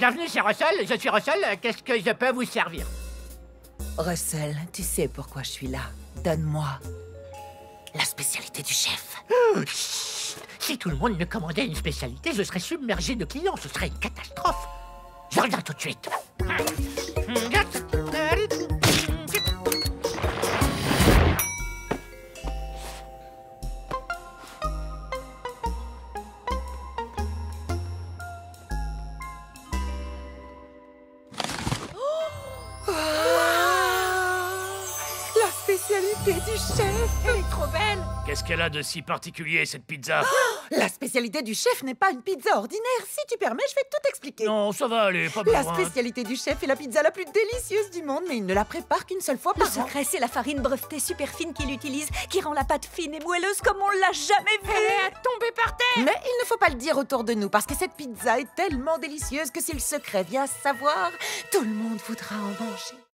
Bienvenue chez Russell, je suis Russell, qu'est-ce que je peux vous servir? Russell, tu sais pourquoi je suis là. Donne-moi la spécialité du chef. Chut. Si tout le monde me commandait une spécialité, je serais submergé de clients, ce serait une catastrophe. Je reviens tout de suite. La spécialité du chef. Elle est trop belle. Qu'est-ce qu'elle a de si particulier, cette pizza? La spécialité du chef n'est pas une pizza ordinaire. Si tu permets, je vais tout expliquer. Non, ça va aller, pas La besoin. spécialité du chef est la pizza la plus délicieuse du monde, mais il ne la prépare qu'une seule fois Le par an. secret, c'est la farine brevetée super fine qu'il utilise, qui rend la pâte fine et moelleuse comme on l'a jamais vue. Elle est à tomber par terre. Mais il ne faut pas le dire autour de nous, parce que cette pizza est tellement délicieuse que si le secret vient à se savoir, tout le monde voudra en manger.